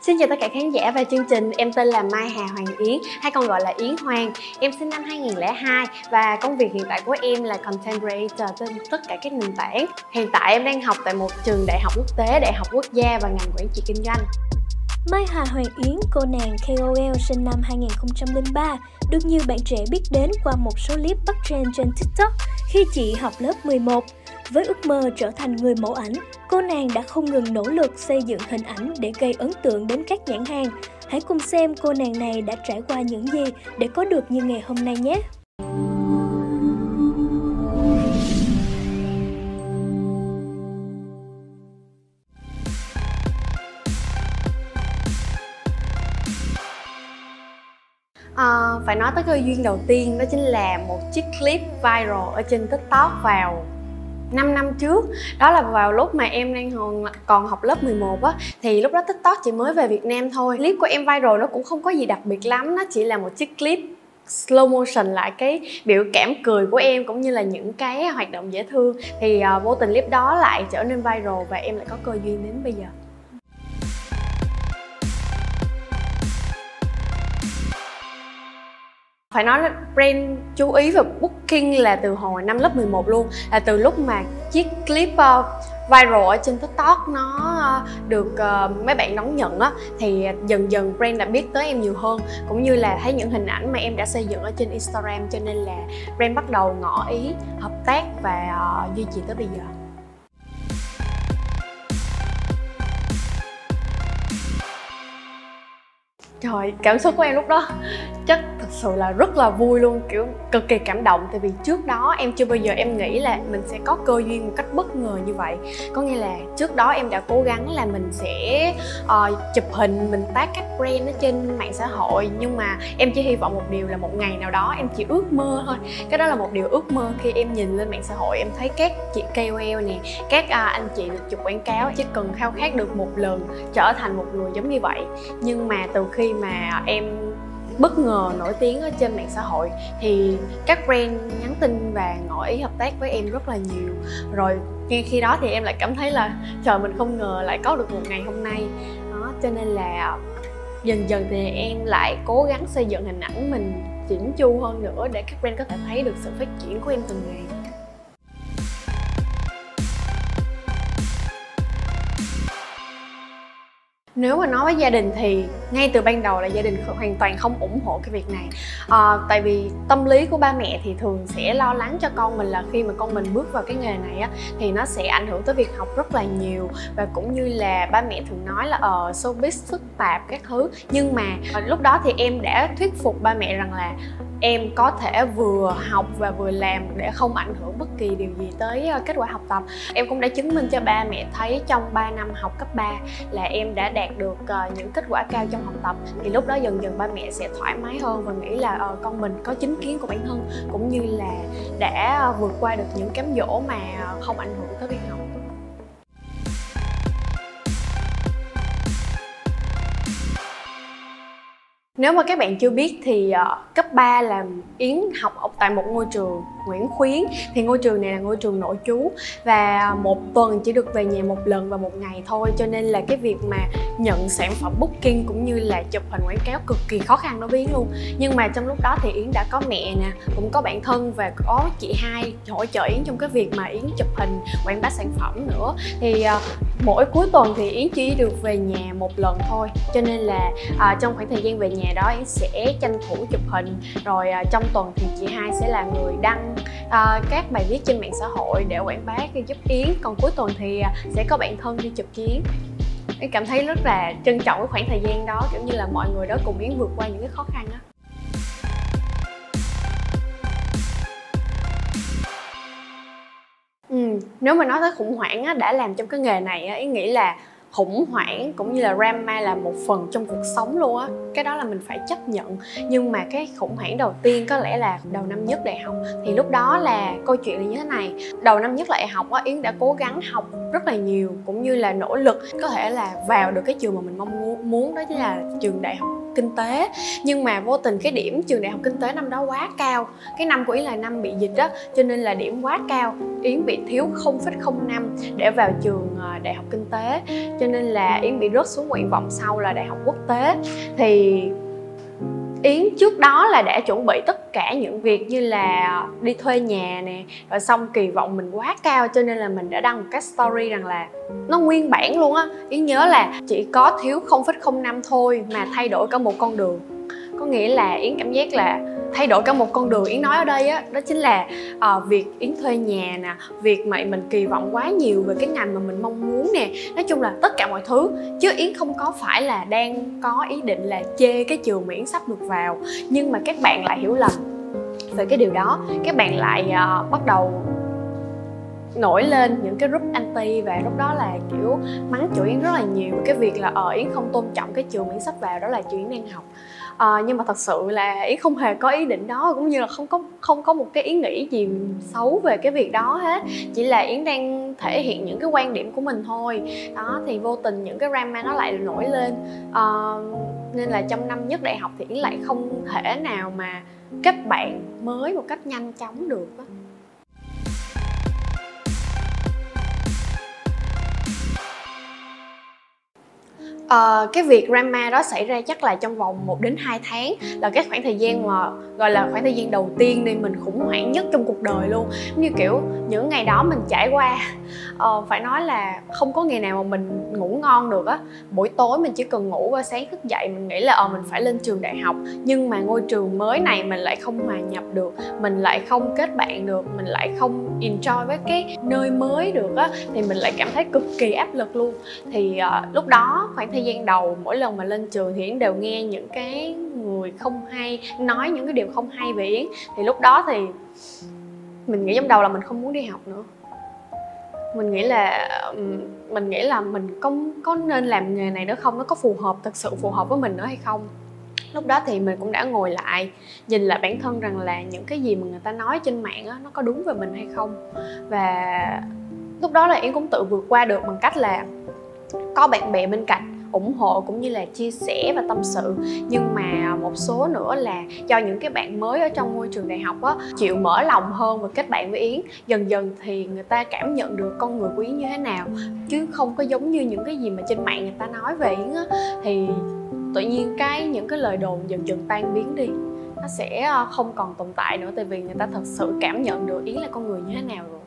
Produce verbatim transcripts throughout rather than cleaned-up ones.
Xin chào tất cả khán giả và chương trình. Em tên là Mai Hà Hoàng Yến, hay còn gọi là Yến Hoàng. Em sinh năm hai nghìn không trăm lẻ hai và công việc hiện tại của em là content creator trên tất cả các nền tảng. Hiện tại em đang học tại một trường đại học quốc tế, đại học quốc gia và ngành quản trị kinh doanh. Mai Hà Hoàng Yến, cô nàng K O L sinh năm hai nghìn không trăm lẻ ba, được nhiều bạn trẻ biết đến qua một số clip bắt trend trên TikTok khi chị học lớp mười một. Với ước mơ trở thành người mẫu ảnh, cô nàng đã không ngừng nỗ lực xây dựng hình ảnh để gây ấn tượng đến các nhãn hàng. Hãy cùng xem cô nàng này đã trải qua những gì để có được như ngày hôm nay nhé! À, phải nói tới cơ duyên đầu tiên, đó chính là một chiếc clip viral ở trên TikTok vào năm năm trước. Đó là vào lúc mà em đang còn học lớp mười một á, thì lúc đó TikTok chỉ mới về Việt Nam thôi. Clip của em viral nó cũng không có gì đặc biệt lắm, nó chỉ là một chiếc clip slow motion lại cái biểu cảm cười của em cũng như là những cái hoạt động dễ thương. Thì uh, vô tình clip đó lại trở nên viral và em lại có cơ duyên đến bây giờ. Phải nói là brand chú ý và booking là từ hồi năm lớp mười một luôn. Là từ lúc mà chiếc clip uh, viral ở trên TikTok nó uh, được uh, mấy bạn đón nhận á, thì dần dần brand đã biết tới em nhiều hơn, cũng như là thấy những hình ảnh mà em đã xây dựng ở trên Instagram, cho nên là brand bắt đầu ngỏ ý hợp tác và uh, duy trì tới bây giờ. Trời, cảm xúc của em lúc đó chắc thật sự là rất là vui luôn, kiểu cực kỳ cảm động. Tại vì trước đó em chưa bao giờ em nghĩ là mình sẽ có cơ duyên một cách bất ngờ như vậy. Có nghĩa là trước đó em đã cố gắng là mình sẽ uh, chụp hình, mình tag các brand ở trên mạng xã hội. Nhưng mà em chỉ hy vọng một điều là một ngày nào đó em chỉ ước mơ thôi. Cái đó là một điều ước mơ khi em nhìn lên mạng xã hội, em thấy các chị K O L nè, các uh, anh chị được chụp quảng cáo, chỉ cần khao khát được một lần trở thành một người giống như vậy. Nhưng mà từ khi mà em bất ngờ nổi tiếng ở trên mạng xã hội thì các brand nhắn tin và ngỏ ý hợp tác với em rất là nhiều. Rồi ngay khi đó thì em lại cảm thấy là trời, mình không ngờ lại có được một ngày hôm nay đó. Cho nên là dần dần thì em lại cố gắng xây dựng hình ảnh mình chỉnh chu hơn nữa để các brand có thể thấy được sự phát triển của em từng ngày. Nếu mà nói với gia đình thì ngay từ ban đầu là gia đình hoàn toàn không ủng hộ cái việc này. à, Tại vì tâm lý của ba mẹ thì thường sẽ lo lắng cho con mình là khi mà con mình bước vào cái nghề này á, thì nó sẽ ảnh hưởng tới việc học rất là nhiều. Và cũng như là ba mẹ thường nói là ờ uh, showbiz phức tạp các thứ. Nhưng mà uh, lúc đó thì em đã thuyết phục ba mẹ rằng là em có thể vừa học và vừa làm để không ảnh hưởng bất kỳ điều gì tới kết quả học tập. Em cũng đã chứng minh cho ba mẹ thấy trong ba năm học cấp ba là em đã đạt được những kết quả cao trong học tập. Thì lúc đó dần dần ba mẹ sẽ thoải mái hơn và nghĩ là uh, con mình có chính kiến của bản thân, cũng như là đã vượt qua được những cám dỗ mà không ảnh hưởng tới việc học. Nếu mà các bạn chưa biết thì uh, cấp ba là Yến học ở tại một ngôi trường Nguyễn Khuyến. Thì ngôi trường này là ngôi trường nội trú và một tuần chỉ được về nhà một lần và một ngày thôi. Cho nên là cái việc mà nhận sản phẩm booking cũng như là chụp hình quảng cáo cực kỳ khó khăn đối với Yến luôn. Nhưng mà trong lúc đó thì Yến đã có mẹ nè, cũng có bạn thân và có chị hai hỗ trợ Yến trong cái việc mà Yến chụp hình quảng bá sản phẩm nữa. Thì uh, mỗi cuối tuần thì Yến chỉ được về nhà một lần thôi. Cho nên là uh, trong khoảng thời gian về nhà đó Yến sẽ tranh thủ chụp hình. Rồi uh, trong tuần thì chị hai sẽ là người đăng uh, các bài viết trên mạng xã hội để quảng bá giúp Yến. Còn cuối tuần thì uh, sẽ có bạn thân đi chụp cho Yến. Yến cảm thấy rất là trân trọng cái khoảng thời gian đó, kiểu như là mọi người đó cùng Yến vượt qua những cái khó khăn đó. Ừ, nếu mà nói tới khủng hoảng á, đã làm trong cái nghề này á, Yến nghĩ là khủng hoảng cũng như là drama là một phần trong cuộc sống luôn á. Cái đó là mình phải chấp nhận. Nhưng mà cái khủng hoảng đầu tiên có lẽ là đầu năm nhất đại học. Thì lúc đó là câu chuyện là như thế này. Đầu năm nhất đại học á, Yến đã cố gắng học rất là nhiều, cũng như là nỗ lực có thể là vào được cái trường mà mình mong muốn. Đó chính là trường đại học kinh tế, nhưng mà vô tình cái điểm trường đại học kinh tế năm đó quá cao. Cái năm của Yến là năm bị dịch á, cho nên là điểm quá cao. Yến bị thiếu không phẩy không năm để vào trường đại học kinh tế, cho nên là Yến bị rớt xuống nguyện vọng sau là đại học quốc tế. Thì Yến trước đó là đã chuẩn bị tất cả những việc như là đi thuê nhà nè, rồi xong kỳ vọng mình quá cao cho nên là mình đã đăng một cái story rằng là nó nguyên bản luôn á. Yến nhớ là chỉ có thiếu không phẩy không năm thôi mà thay đổi cả một con đường. Có nghĩa là Yến cảm giác là thay đổi cả một con đường. Yến nói ở đây á, đó chính là uh, việc Yến thuê nhà nè, việc mà mình kỳ vọng quá nhiều về cái ngành mà mình mong muốn nè. Nói chung là tất cả mọi thứ. Chứ Yến không có phải là đang có ý định là chê cái trường mà Yến sắp được vào. Nhưng mà các bạn lại hiểu lầm về cái điều đó. Các bạn lại uh, bắt đầu nổi lên những cái group anti, và lúc đó là kiểu mắng chửi Yến rất là nhiều cái việc là ờ Yến không tôn trọng cái trường Yến sắp vào, đó là trường Yến đang học. À, nhưng mà thật sự là Yến không hề có ý định đó, cũng như là không có không có một cái ý nghĩ gì xấu về cái việc đó hết. Chỉ là Yến đang thể hiện những cái quan điểm của mình thôi. Đó, thì vô tình những cái drama nó lại nổi lên. À, nên là trong năm nhất đại học thì Yến lại không thể nào mà kết bạn mới một cách nhanh chóng được đó. Uh, cái việc drama đó xảy ra chắc là trong vòng một đến hai tháng, là cái khoảng thời gian mà gọi là khoảng thời gian đầu tiên nên mình khủng hoảng nhất trong cuộc đời luôn. Như kiểu những ngày đó mình trải qua uh, phải nói là không có ngày nào mà mình ngủ ngon được á. Buổi tối mình chỉ cần ngủ và sáng thức dậy mình nghĩ là ờ mình phải lên trường đại học, nhưng mà ngôi trường mới này mình lại không hòa nhập được, mình lại không kết bạn được, mình lại không enjoy với cái nơi mới được á, thì mình lại cảm thấy cực kỳ áp lực luôn. Thì uh, lúc đó khoảng thời gian đầu mỗi lần mà lên trường thì Yến đều nghe những cái người không hay nói những cái điều không hay về Yến. Thì lúc đó thì mình nghĩ trong đầu là mình không muốn đi học nữa. Mình nghĩ là mình nghĩ là mình có, có nên làm nghề này nữa không, nó có phù hợp, thực sự phù hợp với mình nữa hay không. Lúc đó thì mình cũng đã ngồi lại nhìn lại bản thân rằng là những cái gì mà người ta nói trên mạng á, nó có đúng về mình hay không. Và lúc đó là Yến cũng tự vượt qua được bằng cách là có bạn bè bên cạnh ủng hộ cũng như là chia sẻ và tâm sự. Nhưng mà một số nữa là cho những cái bạn mới ở trong môi trường đại học á, chịu mở lòng hơn và kết bạn với Yến. Dần dần thì người ta cảm nhận được con người của Yến như thế nào, chứ không có giống như những cái gì mà trên mạng người ta nói về Yến á. Thì tự nhiên cái những cái lời đồn dần dần tan biến đi, nó sẽ không còn tồn tại nữa, tại vì người ta thật sự cảm nhận được Yến là con người như thế nào rồi.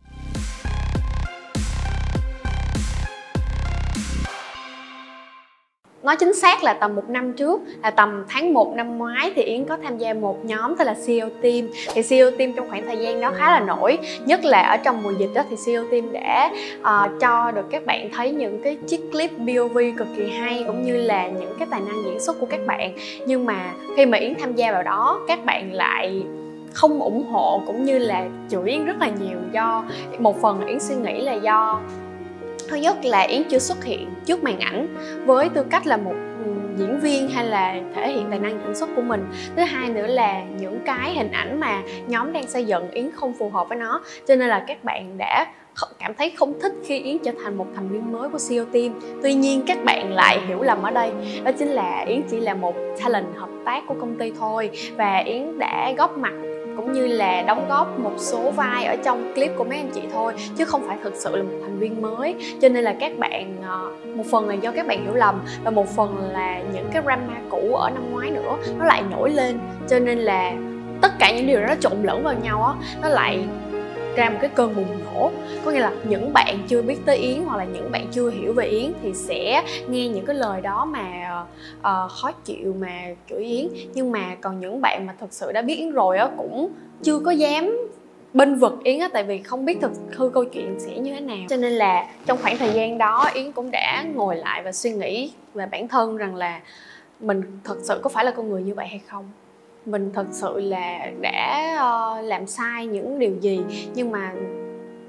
Nói chính xác là tầm một năm trước, là tầm tháng một năm ngoái thì Yến có tham gia một nhóm tên là xê e ô Team. Thì xê e ô Team trong khoảng thời gian đó khá là nổi, nhất là ở trong mùa dịch đó thì xê e ô Team đã uh, cho được các bạn thấy những cái chiếc clip pê ô vê cực kỳ hay, cũng như là những cái tài năng diễn xuất của các bạn. Nhưng mà khi mà Yến tham gia vào đó, các bạn lại không ủng hộ cũng như là chửi Yến rất là nhiều. Do một phần Yến suy nghĩ là do thứ nhất là Yến chưa xuất hiện trước màn ảnh với tư cách là một diễn viên hay là thể hiện tài năng diễn xuất của mình. Thứ hai nữa là những cái hình ảnh mà nhóm đang xây dựng Yến không phù hợp với nó, cho nên là các bạn đã cảm thấy không thích khi Yến trở thành một thành viên mới của xê e ô Team. Tuy nhiên các bạn lại hiểu lầm ở đây, đó chính là Yến chỉ là một talent hợp tác của công ty thôi, và Yến đã góp mặt cũng như là đóng góp một số vai ở trong clip của mấy anh chị thôi, chứ không phải thực sự là một thành viên mới. Cho nên là các bạn, một phần là do các bạn hiểu lầm, và một phần là những cái drama cũ ở năm ngoái nữa nó lại nổi lên. Cho nên là tất cả những điều đó nó trộn lẫn vào nhau á, nó lại ra một cái cơn bùng nổ. Có nghĩa là những bạn chưa biết tới Yến hoặc là những bạn chưa hiểu về Yến thì sẽ nghe những cái lời đó mà uh, khó chịu, mà chửi Yến. Nhưng mà còn những bạn mà thật sự đã biết Yến rồi á cũng chưa có dám bênh vực Yến á, tại vì không biết thực hư câu chuyện sẽ như thế nào. Cho nên là trong khoảng thời gian đó Yến cũng đã ngồi lại và suy nghĩ về bản thân rằng là mình thật sự có phải là con người như vậy hay không. Mình thật sự là đã uh, làm sai những điều gì, nhưng mà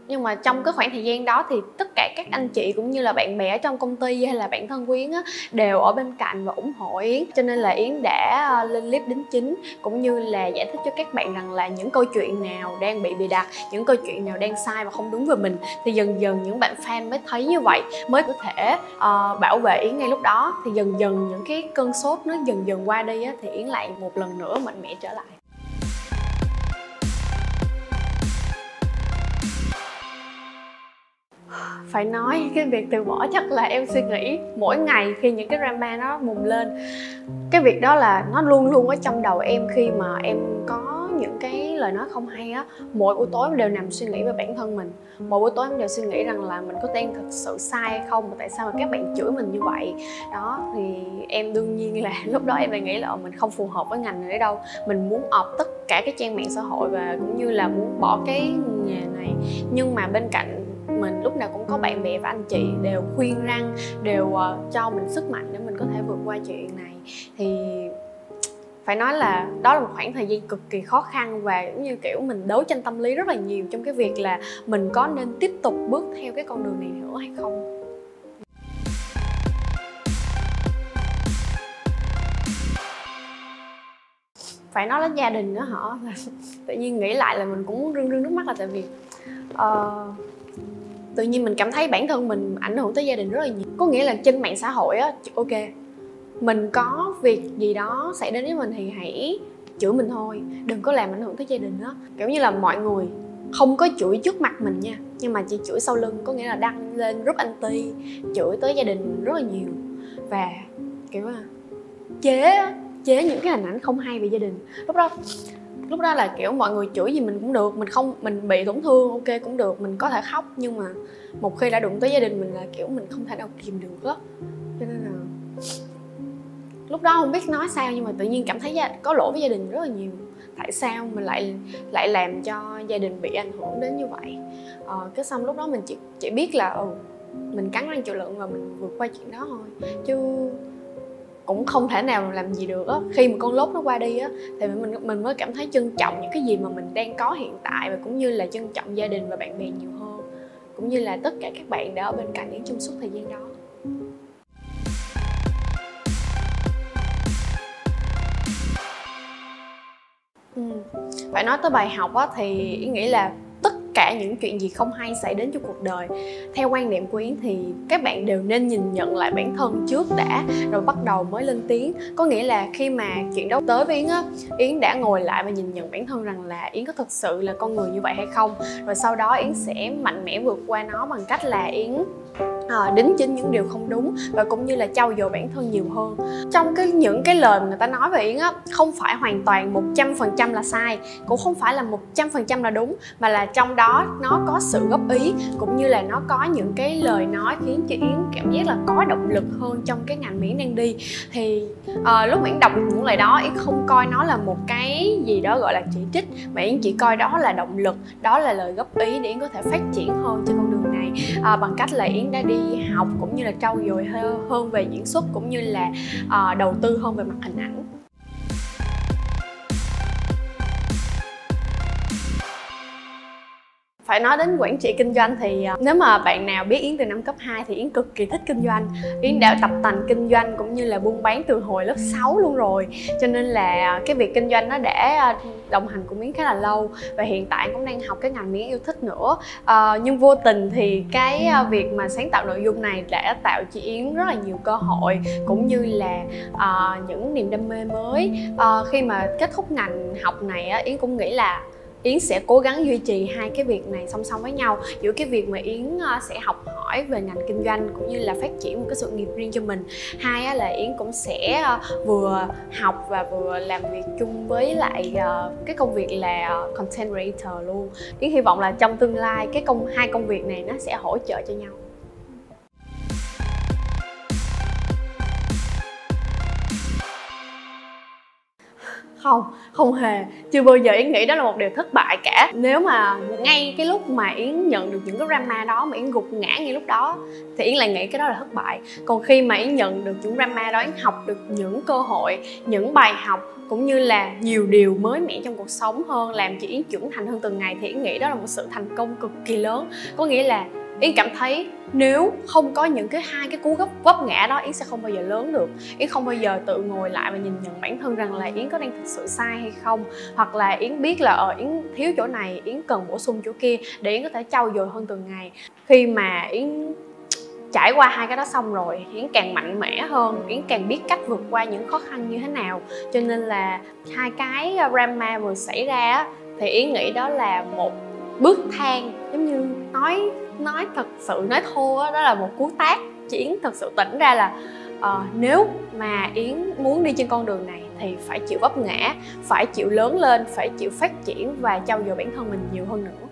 Nhưng mà trong cái khoảng thời gian đó thì tất cả các anh chị cũng như là bạn bè ở trong công ty hay là bạn thân của Yến á, đều ở bên cạnh và ủng hộ Yến. Cho nên là Yến đã lên clip đính chính cũng như là giải thích cho các bạn rằng là những câu chuyện nào đang bị bịa đặt, những câu chuyện nào đang sai và không đúng về mình. Thì dần dần những bạn fan mới thấy như vậy, mới có thể uh, bảo vệ Yến ngay lúc đó. Thì dần dần những cái cơn sốt nó dần dần qua đi á, thì Yến lại một lần nữa mạnh mẽ trở lại. Phải nói cái việc từ bỏ chắc là em suy nghĩ mỗi ngày khi những cái drama nó bùng lên. Cái việc đó là nó luôn luôn ở trong đầu em khi mà em có những cái lời nói không hay á. Mỗi buổi tối em đều nằm suy nghĩ về bản thân mình. Mỗi buổi tối em đều suy nghĩ rằng là mình có đang thực sự sai hay không, mà tại sao mà các bạn chửi mình như vậy. Đó, thì em đương nhiên là lúc đó em lại nghĩ là mình không phù hợp với ngành này đâu. Mình muốn ọp tất cả cái trang mạng xã hội và cũng như là muốn bỏ cái nghề này. Nhưng mà bên cạnh mình lúc nào cũng có bạn bè và anh chị đều khuyên răn, đều uh, cho mình sức mạnh để mình có thể vượt qua chuyện này. Thì phải nói là đó là một khoảng thời gian cực kỳ khó khăn và cũng như kiểu mình đấu tranh tâm lý rất là nhiều trong cái việc là mình có nên tiếp tục bước theo cái con đường này nữa hay không. Phải nói đến gia đình nữa hả? Tự nhiên nghĩ lại là mình cũng rưng rưng nước mắt, là tại vì uh, tự nhiên mình cảm thấy bản thân mình ảnh hưởng tới gia đình rất là nhiều. Có nghĩa là trên mạng xã hội á, ok, mình có việc gì đó xảy đến với mình thì hãy chửi mình thôi, đừng có làm ảnh hưởng tới gia đình đó. Kiểu như là mọi người không có chửi trước mặt mình nha, nhưng mà chỉ chửi sau lưng, có nghĩa là đăng lên group anti, chửi tới gia đình rất là nhiều. Và kiểu là chế chế những cái hình ảnh không hay về gia đình. Lúc đó lúc đó là kiểu mọi người chửi gì mình cũng được, mình không mình bị tổn thương ok cũng được, mình có thể khóc, nhưng mà một khi đã đụng tới gia đình mình là kiểu mình không thể nào kìm được á. Cho nên là lúc đó không biết nói sao, nhưng mà tự nhiên cảm thấy có lỗi với gia đình rất là nhiều. Tại sao mình lại lại làm cho gia đình bị ảnh hưởng đến như vậy? Ờ, cái xong lúc đó mình chỉ chỉ biết là ừ, mình cắn răng chịu đựng và mình vượt qua chuyện đó thôi, chứ cũng không thể nào làm gì được á. Khi mà con lốt nó qua đi á thì mình mình mới cảm thấy trân trọng những cái gì mà mình đang có hiện tại, và cũng như là trân trọng gia đình và bạn bè nhiều hơn, cũng như là tất cả các bạn đã ở bên cạnh Yến trong suốt thời gian đó. Ừ. Phải nói tới bài học á thì Yến nghĩ là tất cả những chuyện gì không hay xảy đến trong cuộc đời, theo quan niệm của Yến thì các bạn đều nên nhìn nhận lại bản thân trước đã, rồi bắt đầu mới lên tiếng. Có nghĩa là khi mà chuyện đó tới với Yến á, Yến đã ngồi lại và nhìn nhận bản thân rằng là Yến có thực sự là con người như vậy hay không, rồi sau đó Yến sẽ mạnh mẽ vượt qua nó bằng cách là Yến À, đính chính những điều không đúng và cũng như là trau dồi bản thân nhiều hơn. Trong cái những cái lời mà người ta nói về Yến á, không phải hoàn toàn một trăm phần trăm là sai, cũng không phải là một trăm phần trăm là đúng, mà là trong đó nó có sự góp ý, cũng như là nó có những cái lời nói khiến cho Yến cảm giác là có động lực hơn trong cái ngành mà Yến đang đi. Thì à, lúc mà Yến đọc những lời đó, Yến không coi nó là một cái gì đó gọi là chỉ trích, mà Yến chỉ coi đó là động lực, đó là lời góp ý để Yến có thể phát triển hơn trên con đường này, à, bằng cách là Yến đã đi học cũng như là trau dồi hơn về diễn xuất, cũng như là uh, đầu tư hơn về mặt hình ảnh. Phải nói đến quản trị kinh doanh thì uh, nếu mà bạn nào biết Yến từ năm cấp hai thì Yến cực kỳ thích kinh doanh. Yến đã tập tành kinh doanh cũng như là buôn bán từ hồi lớp sáu luôn rồi. Cho nên là uh, cái việc kinh doanh nó đã uh, đồng hành cùng Yến khá là lâu. Và hiện tại cũng đang học cái ngành Yến yêu thích nữa. uh, Nhưng vô tình thì cái uh, việc mà sáng tạo nội dung này đã tạo cho Yến rất là nhiều cơ hội, cũng như là uh, những niềm đam mê mới. uh, Khi mà kết thúc ngành học này uh, Yến cũng nghĩ là Yến sẽ cố gắng duy trì hai cái việc này song song với nhau. Giữa cái việc mà Yến sẽ học hỏi về ngành kinh doanh cũng như là phát triển một cái sự nghiệp riêng cho mình, hai là Yến cũng sẽ vừa học và vừa làm việc chung với lại cái công việc là content creator luôn. Yến hy vọng là trong tương lai cái công hai công việc này nó sẽ hỗ trợ cho nhau. Không, không hề. Chưa bao giờ Yến nghĩ đó là một điều thất bại cả. Nếu mà ngay cái lúc mà Yến nhận được những cái drama đó mà Yến gục ngã ngay lúc đó thì Yến lại nghĩ cái đó là thất bại. Còn khi mà Yến nhận được những drama đó, Yến học được những cơ hội, những bài học cũng như là nhiều điều mới mẻ trong cuộc sống hơn, làm cho Yến trưởng thành hơn từng ngày, thì Yến nghĩ đó là một sự thành công cực kỳ lớn. Có nghĩa là Yến cảm thấy nếu không có những cái hai cái cú gấp vấp ngã đó, Yến sẽ không bao giờ lớn được. Yến không bao giờ tự ngồi lại và nhìn nhận bản thân rằng là Yến có đang thực sự sai hay không, hoặc là Yến biết là ờ Yến thiếu chỗ này, Yến cần bổ sung chỗ kia để Yến có thể trau dồi hơn từng ngày. Khi mà Yến trải qua hai cái đó xong rồi, Yến càng mạnh mẽ hơn, Yến càng biết cách vượt qua những khó khăn như thế nào. Cho nên là hai cái drama vừa xảy ra thì Yến nghĩ đó là một bước thang, giống như nói nói thật sự nói thô đó, đó là một cú tát cho Yến thật sự tỉnh ra là uh, nếu mà Yến muốn đi trên con đường này thì phải chịu vấp ngã, phải chịu lớn lên, phải chịu phát triển và trau dồi bản thân mình nhiều hơn nữa.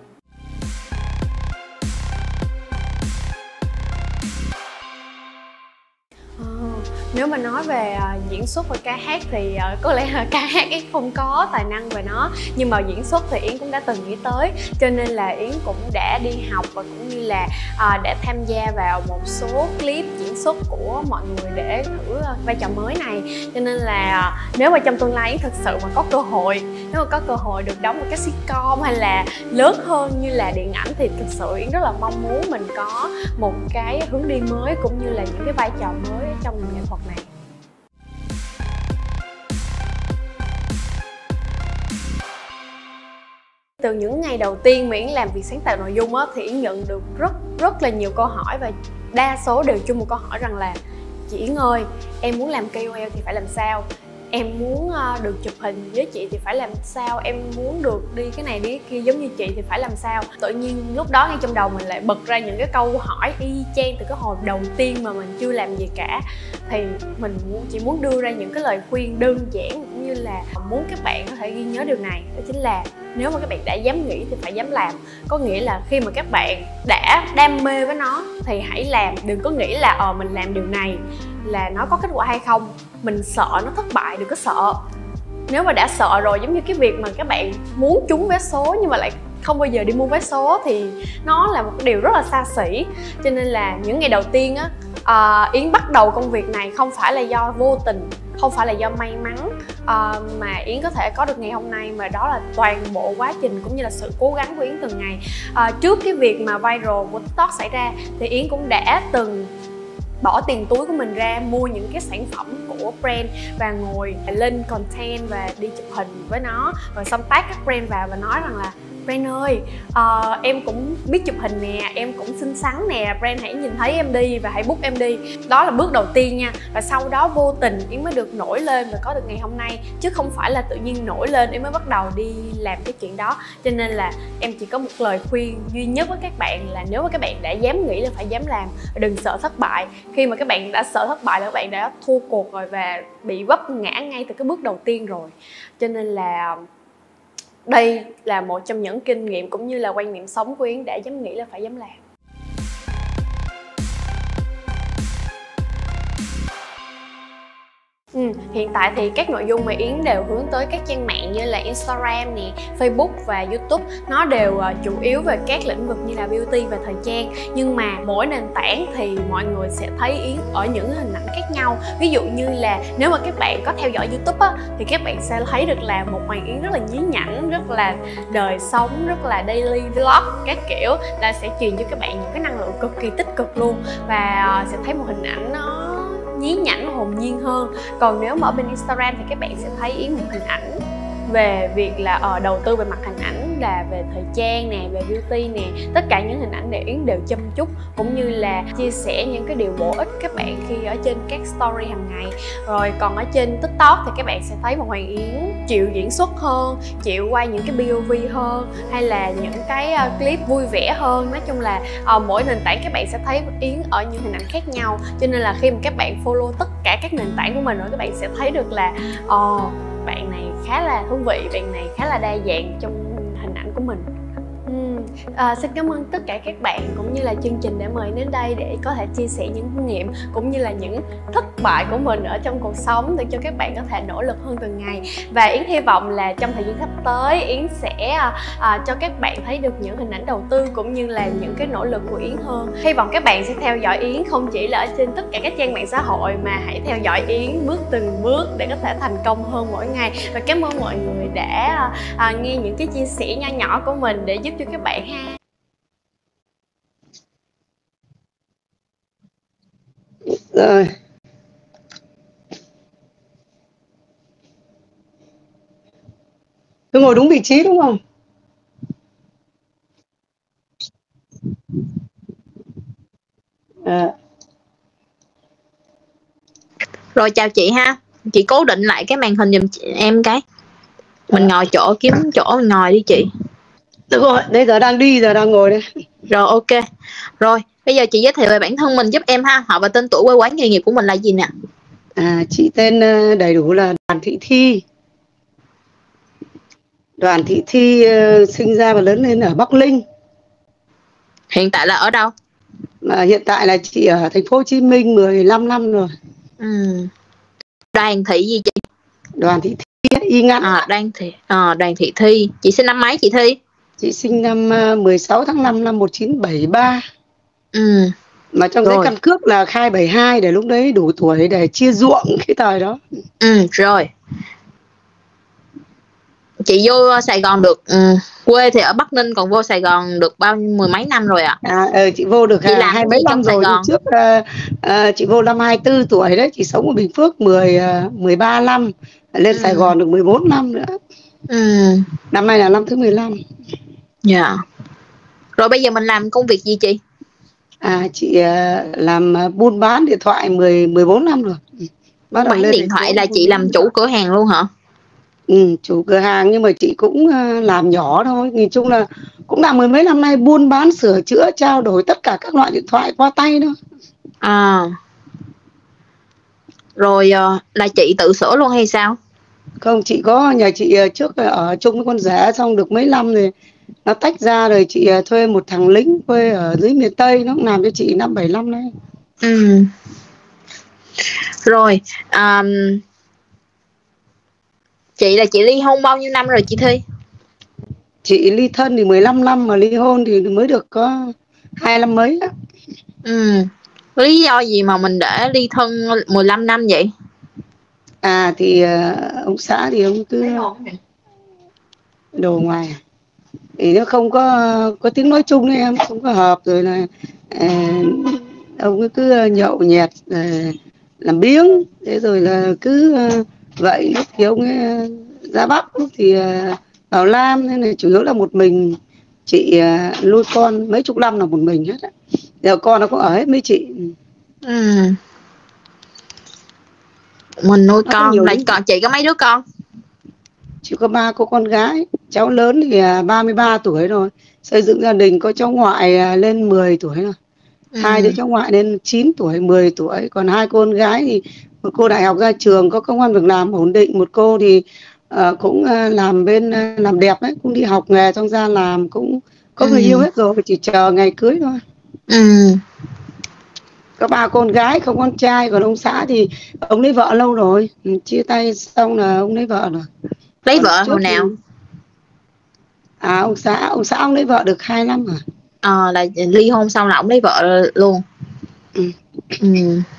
Nếu mà nói về uh, diễn xuất và ca hát thì uh, có lẽ là ca hát Yến không có tài năng về nó, nhưng mà diễn xuất thì Yến cũng đã từng nghĩ tới, cho nên là Yến cũng đã đi học và cũng như là uh, đã tham gia vào một số clip diễn xuất của mọi người để thử uh, vai trò mới này. Cho nên là uh, nếu mà trong tương lai Yến thực sự mà có cơ hội, nếu mà có cơ hội được đóng một cái sitcom hay là lớn hơn như là điện ảnh thì thực sự Yến rất là mong muốn mình có một cái hướng đi mới cũng như là những cái vai trò mới trong nghệ thuật này. Từ những ngày đầu tiên mà Yến làm việc sáng tạo nội dung á, thì Yến nhận được rất rất là nhiều câu hỏi và đa số đều chung một câu hỏi rằng là chị Yến ơi, em muốn làm ca o lờ thì phải làm sao? Em muốn được chụp hình với chị thì phải làm sao? Em muốn được đi cái này đi cái kia giống như chị thì phải làm sao? Tự nhiên lúc đó ngay trong đầu mình lại bật ra những cái câu hỏi y chang từ cái hồi đầu tiên mà mình chưa làm gì cả. Thì mình chỉ muốn đưa ra những cái lời khuyên đơn giản cũng như là muốn các bạn có thể ghi nhớ điều này. Đó chính là nếu mà các bạn đã dám nghĩ thì phải dám làm. Có nghĩa là khi mà các bạn đã đam mê với nó thì hãy làm. Đừng có nghĩ là ờ mình làm điều này là nó có kết quả hay không. Mình sợ nó thất bại, đừng có sợ. Nếu mà đã sợ rồi, giống như cái việc mà các bạn muốn trúng vé số nhưng mà lại không bao giờ đi mua vé số thì nó là một cái điều rất là xa xỉ. Cho nên là những ngày đầu tiên á, uh, Yến bắt đầu công việc này không phải là do vô tình, không phải là do may mắn uh, mà Yến có thể có được ngày hôm nay, mà đó là toàn bộ quá trình cũng như là sự cố gắng của Yến từng ngày. Uh, trước cái việc mà viral của TikTok xảy ra thì Yến cũng đã từng bỏ tiền túi của mình ra mua những cái sản phẩm của brand và ngồi lên content và đi chụp hình với nó, rồi xong tag các brand vào và nói rằng là brand ơi, uh, em cũng biết chụp hình nè, em cũng xinh xắn nè, brand hãy nhìn thấy em đi và hãy book em đi. Đó là bước đầu tiên nha. Và sau đó vô tình Yến mới được nổi lên và có được ngày hôm nay, chứ không phải là tự nhiên nổi lên Yến mới bắt đầu đi làm cái chuyện đó. Cho nên là em chỉ có một lời khuyên duy nhất với các bạn là nếu mà các bạn đã dám nghĩ là phải dám làm, đừng sợ thất bại. Khi mà các bạn đã sợ thất bại là các bạn đã thua cuộc rồi và bị vấp ngã ngay từ cái bước đầu tiên rồi. Cho nên là đây là một trong những kinh nghiệm cũng như là quan niệm sống của Yến, đã dám nghĩ là phải dám làm. Ừ, hiện tại thì các nội dung mà Yến đều hướng tới các trang mạng như là Instagram nè, Facebook và YouTube. Nó đều uh, chủ yếu về các lĩnh vực như là beauty và thời trang. Nhưng mà mỗi nền tảng thì mọi người sẽ thấy Yến ở những hình ảnh khác nhau. Ví dụ như là nếu mà các bạn có theo dõi YouTube á, thì các bạn sẽ thấy được là một Hoàng Yến rất là nhí nhảnh, rất là đời sống, rất là daily vlog các kiểu, là sẽ truyền cho các bạn những cái năng lượng cực kỳ tích cực luôn. Và uh, sẽ thấy một hình ảnh nó nhí nhảnh, hồn nhiên hơn. Còn nếu mà ở bên Instagram thì các bạn sẽ thấy Yến một hình ảnh về việc là ở đầu tư về mặt hình ảnh, là về thời trang nè, về beauty nè, tất cả những hình ảnh để Yến đều chăm chút cũng như là chia sẻ những cái điều bổ ích các bạn khi ở trên các story hàng ngày. Rồi còn ở trên TikTok thì các bạn sẽ thấy một Hoàng Yến chịu diễn xuất hơn, chịu quay những cái pê ô vê hơn, hay là những cái clip vui vẻ hơn. Nói chung là uh, mỗi nền tảng các bạn sẽ thấy Yến ở những hình ảnh khác nhau. Cho nên là khi mà các bạn follow tất cả các nền tảng của mình rồi, các bạn sẽ thấy được là uh, bạn này khá là thú vị, bạn này khá là đa dạng trong hình ảnh của mình. uhm. À, xin cảm ơn tất cả các bạn cũng như là chương trình đã mời đến đây để có thể chia sẻ những kinh nghiệm cũng như là những thất bại của mình ở trong cuộc sống để cho các bạn có thể nỗ lực hơn từng ngày. Và Yến hy vọng là trong thời gian sắp tới Yến sẽ à, cho các bạn thấy được những hình ảnh đầu tư cũng như là những cái nỗ lực của Yến hơn. Hy vọng các bạn sẽ theo dõi Yến không chỉ là ở trên tất cả các trang mạng xã hội mà hãy theo dõi Yến bước từng bước để có thể thành công hơn mỗi ngày. Và cảm ơn mọi người đã à, nghe những cái chia sẻ nho nhỏ của mình để giúp cho các bạn ha. Rồi. Cứ ngồi đúng vị trí đúng không? À. Rồi chào chị ha. Chị cố định lại cái màn hình giùm chị, em cái. Mình ngồi chỗ, kiếm chỗ mình ngồi đi chị. Được rồi, bây giờ đang đi, giờ đang ngồi đây. Rồi ok. Rồi, bây giờ chị giới thiệu về bản thân mình giúp em ha. Họ và tên, tuổi, quê quán, nghề nghiệp của mình là gì nè? À, chị tên đầy đủ là Đoàn Thị Thi. Đoàn Thị Thi uh, sinh ra và lớn lên ở Bắc Ninh. Hiện tại là ở đâu? Mà hiện tại là chị ở thành phố Hồ Chí Minh mười lăm năm rồi. Ừ. Đoàn Thị gì chị? Đoàn Thị Thi y ngắn. À, Đoàn Thị à, Đoàn Thị Thi. Chị sinh năm mấy chị Thi? Chị sinh năm uh, mười sáu tháng năm năm một nghìn chín trăm bảy mươi ba. Ừ. Mà trong giấy căn cước là khai bảy mươi hai để lúc đấy đủ tuổi để chia ruộng cái thời đó. Ừ, rồi. Chị vô Sài Gòn được ừ, quê thì ở Bắc Ninh, còn vô Sài Gòn được bao mười mấy năm rồi ạ? À, à chị vô được à, hai mấy năm rồi. Trước à, à, chị vô năm hai mươi tư tuổi đấy, chị sống ở Bình Phước mười, mười ba năm, lên ừ. Sài Gòn được mười bốn năm nữa. Ừ. Năm nay là năm thứ mười lăm. Dạ. Yeah. Rồi bây giờ mình làm công việc gì chị? À, chị uh, làm buôn bán điện thoại mười, mười bốn năm rồi. Buôn bán điện thoại là chị làm chủ cửa hàng luôn hả? Ừ, chủ cửa hàng nhưng mà chị cũng uh, làm nhỏ thôi. Nhìn chung là cũng làm mười mấy năm nay, buôn bán sửa chữa trao đổi tất cả các loại điện thoại qua tay thôi. À. Rồi uh, là chị tự sửa luôn hay sao? Không, chị có nhà chị uh, trước ở chung với con rể xong được mấy năm rồi nó tách ra, rồi chị uh, thuê một thằng lính quê ở dưới miền Tây, nó cũng làm cho chị năm bảy năm nay. Ừ. Rồi um, chị là chị ly hôn bao nhiêu năm rồi chị Thi? Chị ly thân thì mười lăm năm, mà ly hôn thì mới được có hai năm mấy á. Ừ. Lý do gì mà mình để ly thân mười lăm năm vậy? À thì uh, ông xã thì ông cứ đồ ngoài thì nó không có có tiếng nói chung đấy em, không có hợp, rồi là uh, ông cứ nhậu nhẹt uh, làm biếng, thế rồi là cứ uh, vậy. Lúc thì ông ấy ra Bắc, lúc thì uh, vào Nam, nên là chủ yếu là một mình chị uh, nuôi con mấy chục năm là một mình hết á. Giờ con nó cũng ở hết với chị. Ừ. Mình nuôi nó con, lại còn chị có mấy đứa con? Chị có ba cô con gái, cháu lớn thì ba mươi ba tuổi rồi, xây dựng gia đình, có cháu ngoại lên mười tuổi rồi. Ừ. Hai đứa cháu ngoại lên chín tuổi, mười tuổi, còn hai con gái thì một cô đại học ra trường có công ăn việc làm ổn định, một cô thì uh, cũng uh, làm bên uh, làm đẹp đấy, cũng đi học nghề xong ra làm, cũng có người ừ. yêu hết rồi, chỉ chờ ngày cưới thôi. Ừ. Có ba con gái không con trai, còn ông xã thì ông lấy vợ lâu rồi, chia tay xong là ông lấy vợ rồi. Lấy vợ hồi nào? Thì... À ông xã, ông xã ông lấy vợ được hai năm rồi. Ờ à, là ly hôn xong là ông lấy vợ luôn. Ừ. Ừ.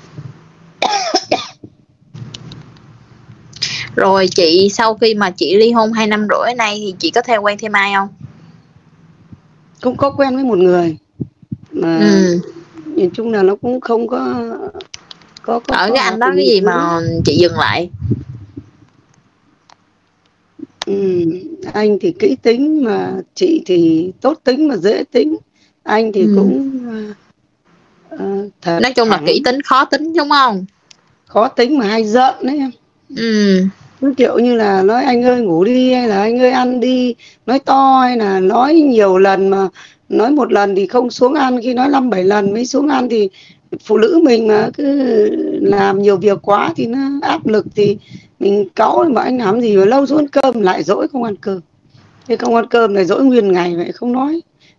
Rồi chị sau khi mà chị ly hôn hai năm rưỡi nay thì chị có theo quen thêm ai không? Cũng có quen với một người mà ừ. nhìn chung là nó cũng không có có, có ở có cái anh đó cái gì mà chị dừng lại? Ừ, anh thì kỹ tính mà chị thì tốt tính mà dễ tính. Anh thì ừ. cũng uh, thật nói chung thẳng. Là kỹ tính khó tính đúng không? Khó tính mà hay giận đấy em. Ừ. Cứ kiểu như là nói anh ơi ngủ đi, hay là anh ơi ăn đi, nói to, hay là nói nhiều lần mà nói một lần thì không xuống ăn, khi nói năm bảy lần mới xuống ăn. Thì phụ nữ mình mà cứ làm nhiều việc quá thì nó áp lực, thì mình cáu mà anh làm gì mà lâu xuống ăn cơm lại dỗi không ăn cơm. Thế không ăn cơm này dỗi nguyên ngày vậy không nói.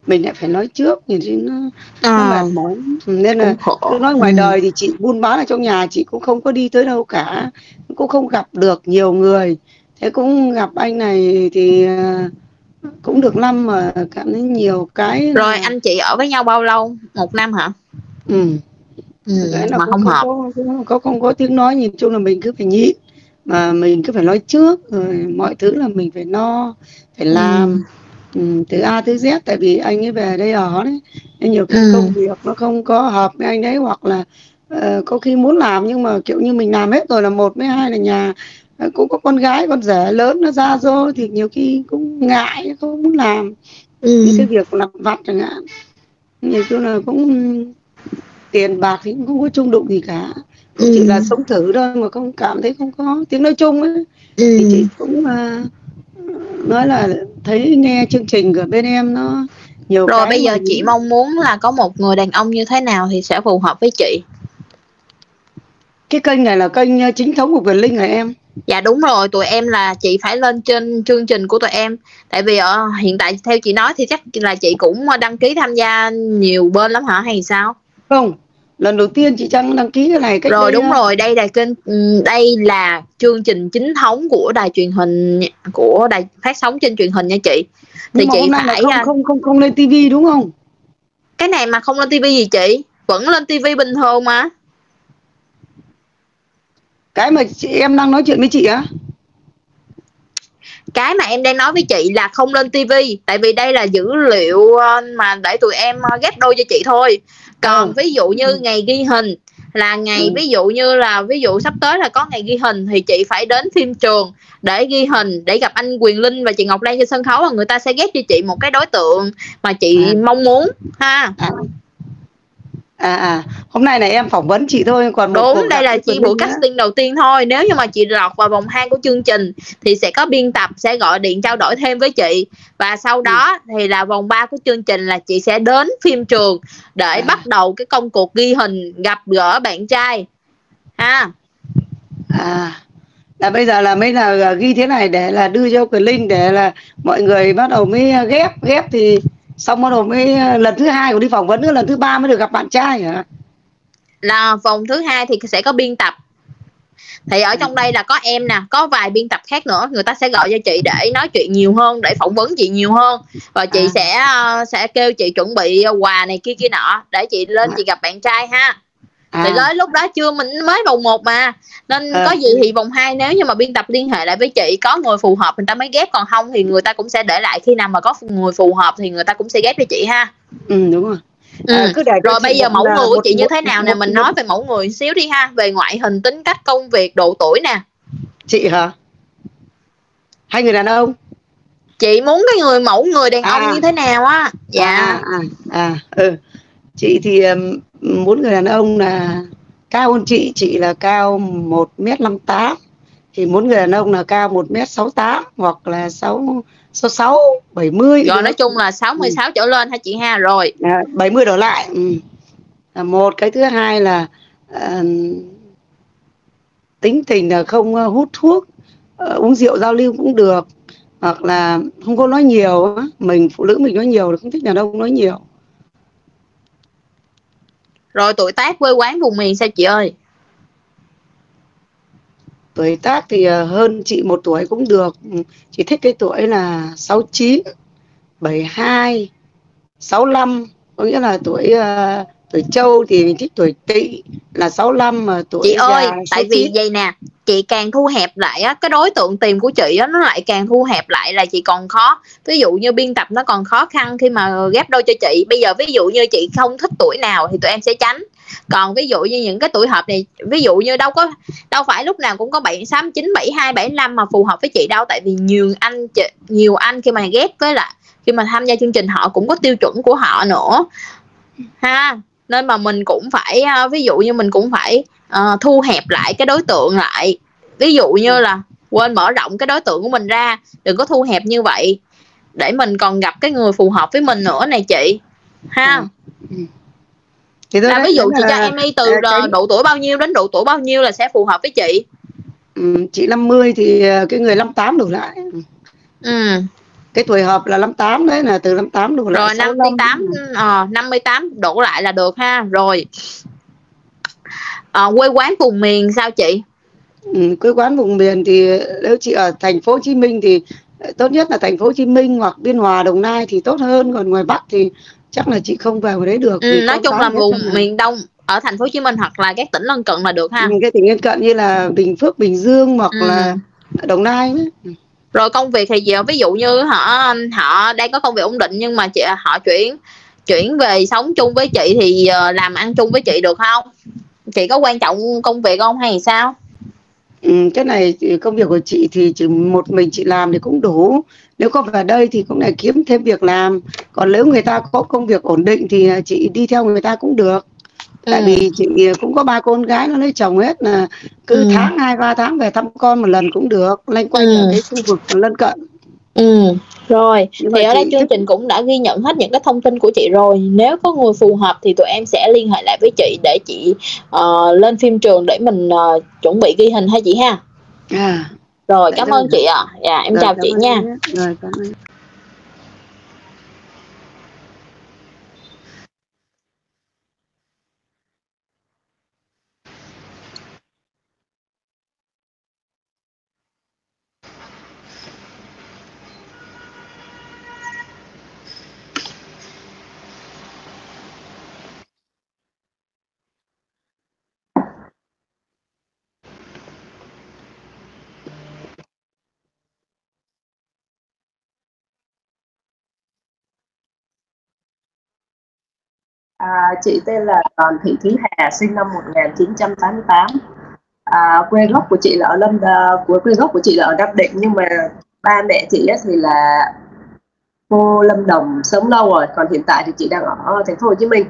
mình lại phải nói trước thì nó, À, nó mệt mỏi. Nên là cũng khổ. cứ nói ngoài Ừ. đời thì chị buôn bán ở trong nhà chị cũng không có đi tới đâu cả, cũng không gặp được nhiều người. Thế cũng gặp anh này thì à, cũng được năm mà cảm thấy nhiều cái Rồi là anh chị ở với nhau bao lâu? Một năm hả? ừ, Ừ, cái là mà cũng không không hợp. có không có không có tiếng nói, nhìn chung là mình cứ phải nhịn, mà mình cứ phải nói trước, rồi mọi thứ là mình phải no, phải Ừ. làm ừ, từ A tới Z. Tại vì anh ấy về đây ở đấy, nên nhiều khi Ừ. công việc nó không có hợp với anh đấy, hoặc là ờ, có khi muốn làm nhưng mà kiểu như mình làm hết rồi là một, với hai là nhà ờ, cũng có con gái con rể lớn nó ra rồi thì nhiều khi cũng ngại không muốn làm Ừ. những cái việc lặt vặt chẳng hạn. Nhiều khi là cũng tiền bạc thì cũng không có chung đụng gì cả, cũng chỉ là Ừ. sống thử thôi, mà không cảm thấy không có tiếng nói chung ấy. Thì Ừ. chị cũng à, nói là thấy nghe chương trình của bên em nó nhiều Rồi cái bây mà giờ chị mong muốn là có một người đàn ông như thế nào thì sẽ phù hợp với chị? cái kênh này là kênh à, chính thống của Quyền Linh hả em? Dạ đúng rồi, tụi em là chị phải lên trên chương trình của tụi em. Tại vì ở hiện tại theo chị nói thì chắc là chị cũng đăng ký tham gia nhiều bên lắm hả hay sao? Không, lần đầu tiên chị Trăng đăng ký cái này cách Rồi đây đúng à, rồi, đây là kênh ừm, đây là chương trình chính thống của đài truyền hình, của đài phát sóng trên truyền hình nha chị. Thì nhưng mà chị hôm nay là phải không à, không không không lên tivi đúng không? cái này mà không lên tivi gì chị, vẫn lên tivi bình thường mà. Cái mà chị em đang nói chuyện với chị á? Cái mà em đang nói với chị là không lên tivi, tại vì đây là dữ liệu ờ, mà để tụi em ờ, ghép đôi cho chị thôi. Còn Ờ. ví dụ như ngày ghi hình là ngày, Ừ. ví dụ như là ví dụ sắp tới là có ngày ghi hình thì chị phải đến phim trường để ghi hình, để gặp anh Quyền Linh và chị Ngọc Lan trên sân khấu, và người ta sẽ ghép cho chị một cái đối tượng mà chị À, mong muốn ha. à, à, à, hôm nay này em phỏng vấn chị thôi, còn một Đúng, cuộc đây gặp là với Quyền chi buổi Linh nữa. casting đầu tiên thôi. Nếu như mà chị lọt vào vòng hai của chương trình thì sẽ có biên tập sẽ gọi điện trao đổi thêm với chị. Và sau Ừ. đó thì là vòng ba của chương trình là chị sẽ đến phim trường để À, bắt đầu cái công cuộc ghi hình, gặp gỡ bạn trai ha. à, là bây giờ là mới là ghi thế này để là đưa cho Quyền Linh để là mọi người bắt đầu mới ghép ghép thì xong bắt đầu mới lần thứ hai của đi phỏng vấn nữa, lần thứ ba mới được gặp bạn trai hả? Là vòng thứ hai thì sẽ có biên tập. Thì ở À, trong đây là có em nè, có vài biên tập khác nữa, người ta sẽ gọi cho chị để nói chuyện nhiều hơn, để phỏng vấn chị nhiều hơn, và chị à, sẽ ờ, sẽ kêu chị chuẩn bị quà này kia kia nọ để chị lên chị gặp bạn trai ha. Thì à, tới lúc đó chưa, mình mới vòng một mà, nên à, có gì thì vòng hai nếu như mà biên tập liên hệ lại với chị, có người phù hợp người ta mới ghép, còn không thì người ta cũng sẽ để lại, khi nào mà có người phù hợp thì người ta cũng sẽ ghép cho chị ha. ừ, đúng rồi. Ừ. À, cứ để cho Rồi chị bây giờ một mẫu là người của một chị như một thế nào nè, một, mình một nói về mẫu người xíu đi ha, về ngoại hình, tính cách, công việc, độ tuổi nè. chị hả? Hai người đàn ông? Chị muốn cái người mẫu người đàn ông À, như thế nào á? à, Dạ. à, à, ừ. Chị thì um, muốn người đàn ông là cao hơn chị, chị là cao một mét năm tám, thì muốn người đàn ông là cao một mét sáu tám hoặc là sáu sáu sáu bảy mươi Rồi nói được. chung là sáu Ừ. mươi sáu trở lên ha chị ha. Rồi. À, bảy mươi đổ lại. Ừ. Là một cái thứ hai là à, tính tình là không uh, hút thuốc, uh, uống rượu giao lưu cũng được, hoặc là không có nói nhiều á. Mình phụ nữ mình nói nhiều, không thích đàn ông nói nhiều. Rồi tuổi tác, quê quán, vùng miền sao chị ơi? Tuổi tác thì uh, hơn chị một tuổi cũng được. Chị thích cái tuổi là sáu chín, bảy hai, sáu lăm, có nghĩa là tuổi uh, tuổi trâu thì mình thích tuổi tỵ là sáu lăm, mà tuổi Chị già ơi, là sáu tại vì chín. vậy nè, chị càng thu hẹp lại á, cái đối tượng tìm của chị á, nó lại càng thu hẹp lại là chị còn khó. Ví dụ như biên tập nó còn khó khăn khi mà ghép đôi cho chị. Bây giờ ví dụ như chị không thích tuổi nào thì tụi em sẽ tránh. Còn ví dụ như những cái tuổi hợp này, ví dụ như đâu có đâu phải lúc nào cũng có bảy sáu chín bảy hai bảy năm mà phù hợp với chị đâu, tại vì nhiều anh nhiều anh khi mà ghép với lại khi mà tham gia chương trình họ cũng có tiêu chuẩn của họ nữa ha. Nên mà mình cũng phải ví dụ như mình cũng phải uh, thu hẹp lại cái đối tượng lại, ví dụ như là quên mở rộng cái đối tượng của mình ra, đừng có thu hẹp như vậy, để mình còn gặp cái người phù hợp với mình nữa này chị ha. Ừ. Thì Là đấy, ví dụ chị là, cho em đi từ cái, độ tuổi bao nhiêu đến độ tuổi bao nhiêu là sẽ phù hợp với chị? ừ, chị năm mươi thì cái người năm tám đổ lại. Ừ. cái tuổi hợp là năm tám đấy, là từ năm tám đổ lại Rồi năm mươi tám, ờ, năm mươi tám đổ lại là được ha. Rồi ờ, quê quán vùng miền sao chị? Ừ, quê quán vùng miền thì nếu chị ở thành phố Hồ Chí Minh thì tốt nhất là thành phố Hồ Chí Minh hoặc Biên Hòa, Đồng Nai thì tốt hơn, còn ngoài Bắc thì chắc là chị không về ngoài đấy được. Ừ, Vì nói con chung cái là hết vùng trong này. miền Đông ở thành phố Hồ Chí Minh hoặc là các tỉnh lân cận là được ha. Ừ, cái tỉnh lân cận như là Bình Phước, Bình Dương hoặc Ừ. là Đồng Nai đấy. Rồi công việc thì giờ ví dụ như họ họ đang có công việc ổn định nhưng mà chị họ chuyển chuyển về sống chung với chị thì ờ, làm ăn chung với chị được không? Chị có quan trọng công việc không hay sao? Ừ, cái này thì công việc của chị thì chỉ một mình chị làm thì cũng đủ. Nếu có về đây thì cũng lại kiếm thêm việc làm. Còn nếu người ta có công việc ổn định thì chị đi theo người ta cũng được. Tại Ừ. vì chị cũng có ba con gái nó lấy chồng hết, là cứ Ừ. tháng hai ba tháng về thăm con một lần cũng được, loanh quanh Ừ. ở cái khu vực lân cận. Ừ. Rồi Nhưng thì mà ở đây chị chương thích trình cũng đã ghi nhận hết những cái thông tin của chị rồi. Nếu có người phù hợp thì tụi em sẽ liên hệ lại với chị để chị uh, lên phim trường để mình uh, chuẩn bị ghi hình ha chị ha. à Rồi vậy cảm rất ơn là chị ạ. À. Dạ em rồi, chào cảm chị ơn nha. em nhé. Rồi, cảm ơn. À, chị tên là Đoàn Thị Thúy Hà, sinh năm một nghìn chín trăm tám mươi tám. À, quê gốc của chị là ở Lâm uh, của quê gốc của chị là ở Nam Định, nhưng mà ba mẹ chị ấy thì là cô Lâm Đồng sống lâu rồi, còn hiện tại thì chị đang ở thành phố Hồ Chí Minh.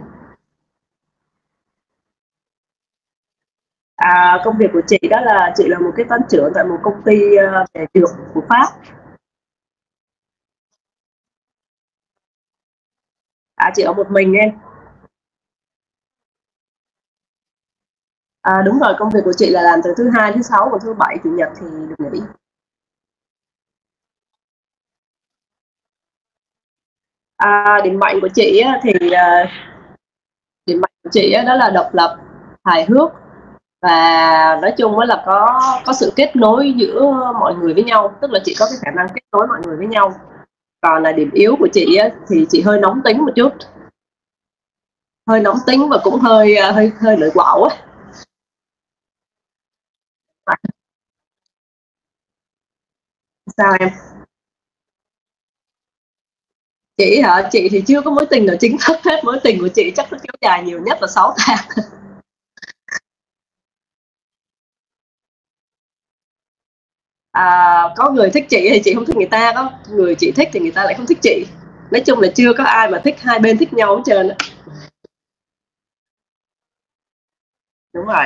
À, công việc của chị đó là chị là một cái toán trưởng tại một công ty uh, về dược của Pháp. À, chị ở một mình em. À, đúng rồi, công việc của chị là làm từ thứ hai, thứ sáu, còn thứ bảy, chủ nhật thì được nghỉ. À, điểm mạnh của chị á, thì uh, điểm mạnh của chị á, đó là độc lập, hài hước và nói chung á là có có sự kết nối giữa mọi người với nhau, tức là chị có cái khả năng kết nối mọi người với nhau. Còn là điểm yếu của chị á, thì chị hơi nóng tính một chút, hơi nóng tính và cũng hơi hơi hơi lưỡi quạo á. Sao em? Chị hả? Chị thì chưa có mối tình nào chính thức hết. Mối tình của chị chắc nó kéo dài nhiều nhất là sáu tháng. À, có người thích chị thì chị không thích người ta, có người chị thích thì người ta lại không thích chị. Nói chung là chưa có ai mà thích hai bên thích nhau hết trơn á. Đúng rồi.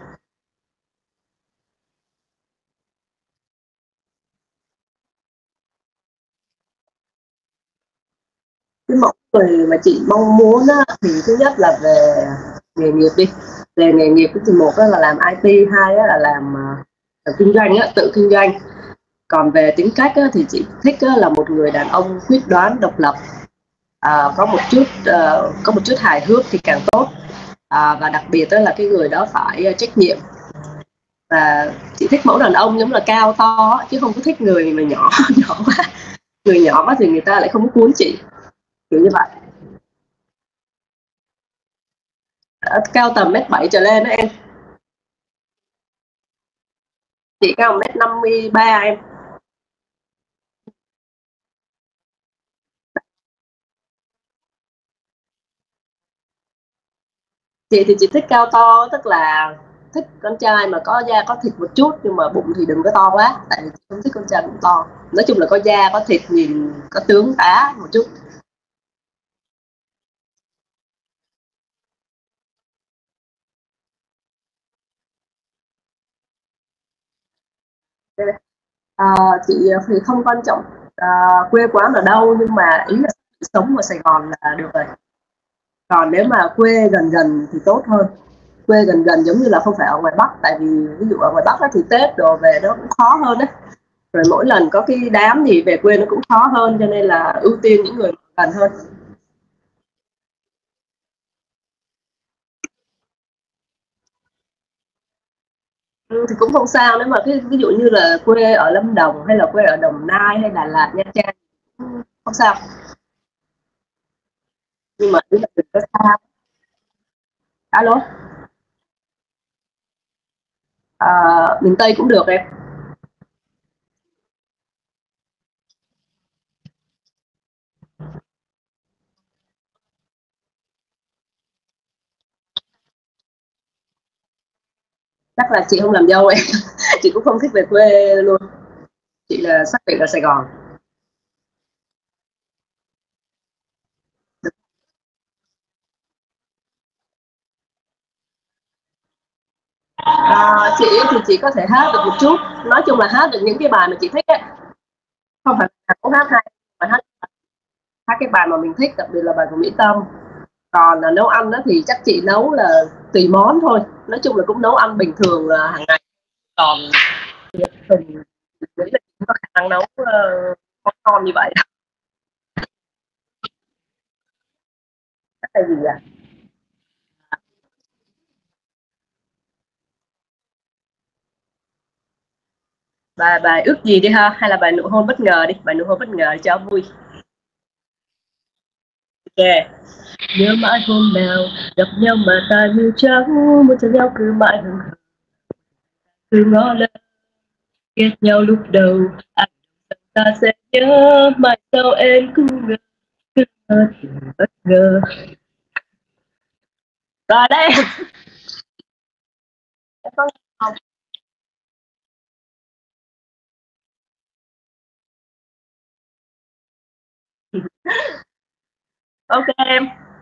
Cái mẫu người mà chị mong muốn á, thì thứ nhất là về nghề nghiệp đi. Về nghề nghiệp thì một là làm i tê, hai là làm uh, kinh doanh á, tự kinh doanh. Còn về tính cách á, thì chị thích á, là một người đàn ông quyết đoán, độc lập, à, có một chút uh, có một chút hài hước thì càng tốt, à, và đặc biệt đó là cái người đó phải uh, trách nhiệm. Và chị thích mẫu đàn ông giống là cao to chứ không có thích người mà nhỏ nhỏ quá. Người nhỏ quá thì người ta lại không có cuốn chị, kiểu như vậy. À, cao tầm mét bảy trở lên đó em. Chị cao mét năm mươi ba em. Chị thì chị thích cao to, tức là thích con trai mà có da có thịt một chút, nhưng mà bụng thì đừng có to quá, tại vì chị không thích con trai bụng to. Nói chung là có da có thịt, nhìn có tướng tá một chút. À, chị thì không quan trọng à, quê quán ở đâu, nhưng mà ý là sống ở Sài Gòn là được rồi. Còn nếu mà quê gần gần thì tốt hơn. Quê gần gần giống như là không phải ở ngoài Bắc, tại vì ví dụ ở ngoài Bắc thì Tết đồ về nó cũng khó hơn đấy. Rồi mỗi lần có cái đám thì về quê nó cũng khó hơn, cho nên là ưu tiên những người gần hơn. Ừ, thì cũng không sao, nếu mà cái ví dụ như là quê ở Lâm Đồng hay là quê ở Đồng Nai hay Đà Lạt, Nha Trang không sao, nhưng mà đừng có xa. Alo, à, miền Tây cũng được em. Chắc là chị không làm dâu em. Chị cũng không thích về quê luôn, chị là xác định ở Sài Gòn. À, chị thì chị có thể hát được một chút, nói chung là hát được những cái bài mà chị thích ấy, không phải là cũng hát hay, mà hát hát cái bài mà mình thích, đặc biệt là bài của Mỹ Tâm. Còn là nấu ăn đó thì chắc chị nấu là tùy món thôi, nói chung là cũng nấu ăn bình thường là hàng ngày. Còn mình nghĩ là có khả năng nấu uh, món ngon như vậy. Chắc là gì à? Bài bài ước gì đi ha, hay là bài nụ hôn bất ngờ đi, bài nụ hôn bất ngờ cho vui. Ok. Nhớ mãi hôm nào gặp nhau mà ta như trắng, muốn cho nhau cứ mãi hững hờ, cứ ngó lên ghét nhau lúc đầu, anh ta sẽ nhớ mai sau em cứ ngờ, cứ ngỡ thì bất ngờ. Rồi đây. Em có nghe không? Ok em.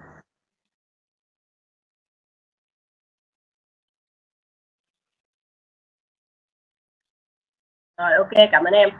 Rồi ok, cảm ơn em.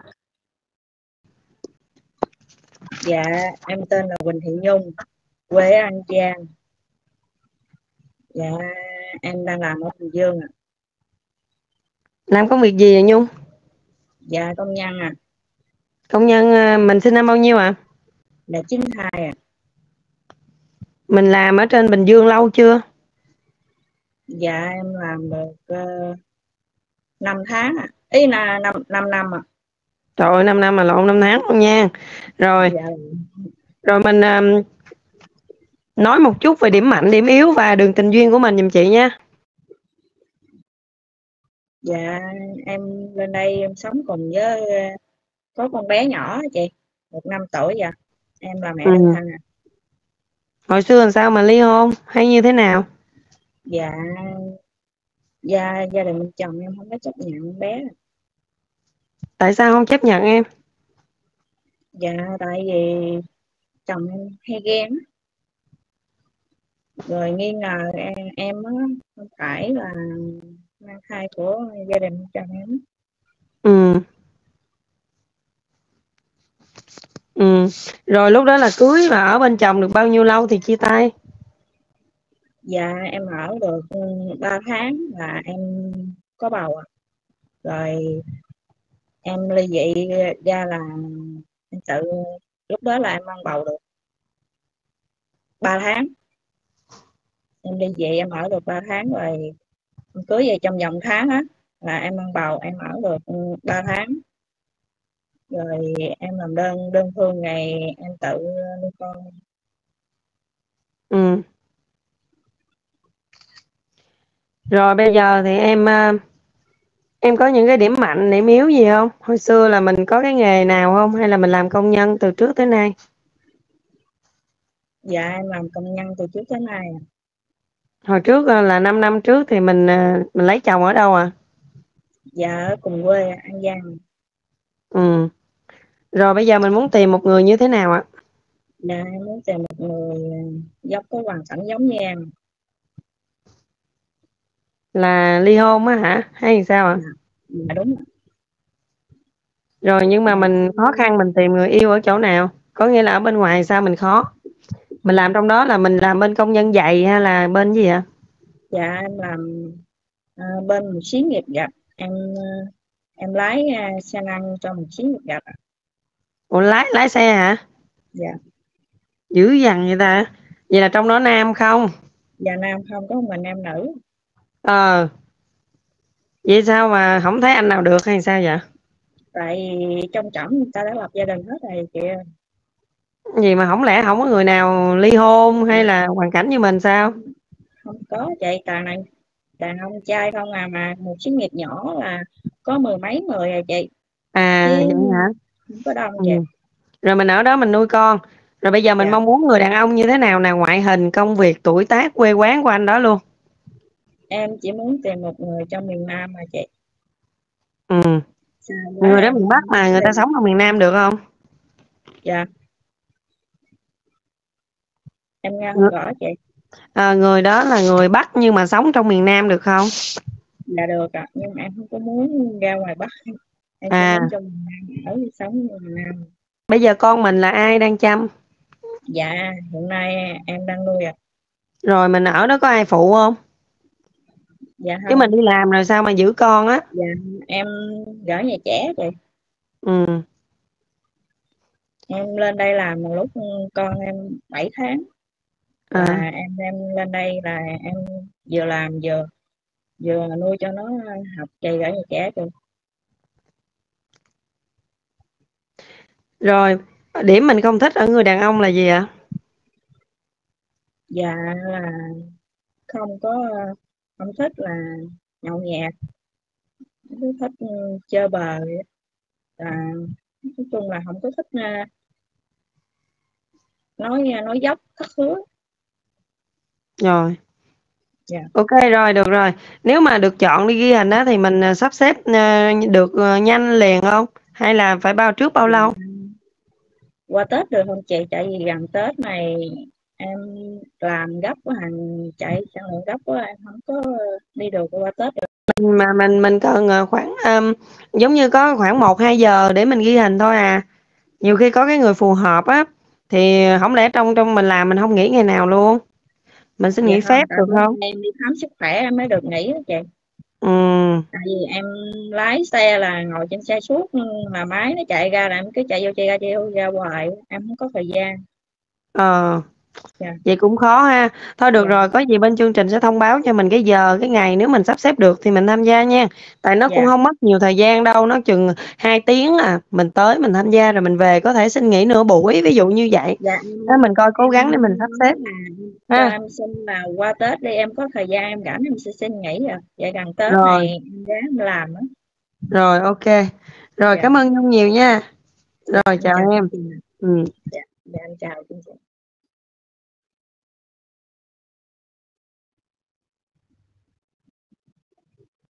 Dạ, em tên là Quỳnh Thị Nhung, quê ở An Giang. Dạ, em đang làm ở Bình Dương ạ. Làm công việc gì vậy Nhung? Dạ, công nhân à. Công nhân. à, Mình sinh năm bao nhiêu ạ? À? Là chín hai à. Mình làm ở trên Bình Dương lâu chưa? Dạ, em làm được uh, năm tháng à. Ý là năm năm năm à. Trời ơi, năm năm mà lộn năm tháng luôn nha. Rồi. Dạ. Rồi mình um, nói một chút về điểm mạnh, điểm yếu và đường tình duyên của mình giùm chị nha. Dạ, em lên đây em sống cùng với uh, có con bé nhỏ chị, một năm tuổi dạ. Em là mẹ Ừ. đơn thân à. Hồi xưa làm sao mà ly hôn hay như thế nào? Dạ, gia gia đình bên chồng em không có chấp nhận con bé. Tại sao không chấp nhận em? Dạ, tại vì chồng em hay ghen á. Rồi nghi ngờ em em á không phải là mang thai của gia đình chồng em. Ừ. Ừ. Rồi lúc đó là cưới và ở bên chồng được bao nhiêu lâu thì chia tay? Dạ em ở được ba tháng là em có bầu. Rồi em ly dị ra là em tự, lúc đó là em mang bầu được ba tháng. Em ly dị em ở được ba tháng rồi em cưới về trong vòng tháng á là em mang bầu, em ở được ba tháng. Rồi em làm đơn đơn phương ngày em tự nuôi con. Ừ. Rồi bây giờ thì em em có những cái điểm mạnh, điểm yếu gì không? Hồi xưa là mình có cái nghề nào không? Hay là mình làm công nhân từ trước tới nay? Dạ em làm công nhân từ trước tới nay. Hồi trước là năm năm trước thì mình mình lấy chồng ở đâu à? Dạ ở cùng quê An Giang. Ừ. Rồi bây giờ mình muốn tìm một người như thế nào ạ? Dạ em muốn tìm một người giống có hoàn cảnh giống như em. Là ly hôn á hả? Hay sao ạ? Dạ đúng. Rồi nhưng mà mình khó khăn mình tìm người yêu ở chỗ nào? Có nghĩa là ở bên ngoài sao mình khó? Mình làm trong đó là mình làm bên công nhân dạy hay là bên gì ạ? Dạ em làm uh, bên một xí nghiệp gặp em uh, Em lái à, xe lăn cho một xí một gạch ạ. Ủa lái lái xe hả? Dạ. Dữ dằn vậy ta. Vậy là trong đó nam không? Dạ nam không, có một mình em nữ. Ờ. Vậy sao mà không thấy anh nào được hay sao vậy? Tại trong trỏng người ta đã lập gia đình hết rồi chị ơi. Gì mà không lẽ không có người nào ly hôn hay là hoàn cảnh như mình sao? Không có chị, toàn là đàn ông trai không à, mà một xí nghiệp nhỏ là có mười mấy người à chị, À chứ vậy hả? không có đông Ừ. chị. Rồi mình ở đó mình nuôi con. Rồi bây giờ mình Dạ. mong muốn người đàn ông như thế nào nè, ngoại hình, công việc, tuổi tác, quê quán của anh đó luôn. Em chỉ muốn tìm một người trong miền Nam mà chị. Ừ. Xa quá Người đó em miền Bắc mà người ta sống ở miền Nam được không? Dạ. Em nghe Người, không rõ chị. à, người đó là người Bắc nhưng mà sống trong miền Nam được không? Dạ được ạ, nhưng mà em không có muốn ra ngoài Bắc, em chỉ À muốn trong miền Nam, ở sống ở miền Nam. bây giờ con mình là ai đang chăm? Dạ hiện nay em đang nuôi ạ. Rồi mình ở đó có ai phụ không? Dạ Chứ mình không. đi làm rồi sao mà giữ con á? Dạ em gửi nhà trẻ chị. Ừ. Em lên đây làm một lúc con em bảy tháng là À. em em lên đây là em vừa làm vừa vừa nuôi cho nó học kỳ gửi nhà trẻ chị. Rồi điểm mình không thích ở người đàn ông là gì ạ? Dạ là không có, không thích là nhậu nhẹt, cứ thích chơi bời, là nói chung là không có thích uh, nói nói dốc thất hứa. Rồi. Dạ. Ok rồi, được rồi. Nếu mà được chọn đi ghi hình á thì mình sắp xếp uh, được uh, nhanh liền không? Hay là phải bao trước bao lâu? Qua Tết được không chị? Tại vì gần Tết này em làm gấp quá, hàng chạy sản lượng gấp quá, em không có đi được qua Tết được. Mình mà mình mình cần khoảng um, giống như có khoảng một hai giờ để mình ghi hình thôi à. Nhiều khi có cái người phù hợp á thì không lẽ trong trong mình làm mình không nghỉ ngày nào luôn. Mình xin Dạ nghỉ không, phép tại được bữa không? em đi khám sức khỏe em mới được nghỉ đó chị. Ừ. Tại vì em lái xe là ngồi trên xe suốt, mà máy nó chạy ra là em cứ chạy vô chạy ra chạy vô ra hoài, em không có thời gian. Ờ. Dạ. Vậy cũng khó ha. Thôi được Dạ. rồi, có gì bên chương trình sẽ thông báo cho mình cái giờ, cái ngày, nếu mình sắp xếp được thì mình tham gia nha. Tại nó Dạ. cũng không mất nhiều thời gian đâu, nó chừng hai tiếng à, mình tới mình tham gia rồi mình về, có thể xin nghỉ nửa buổi ví dụ như vậy. Dạ Đó, mình coi cố em gắng để mình sắp nói xếp là cho ha. em xin là qua Tết đi, em có thời gian em rảnh em sẽ xin nghỉ rồi. Vậy gần Tết Rồi, này em ráng em làm á. rồi ok. Rồi Dạ. cảm ơn Nhung nhiều nha. Dạ Rồi em chào chào em. chương trình. Ừ. Dạ, dạ em chào chương trình.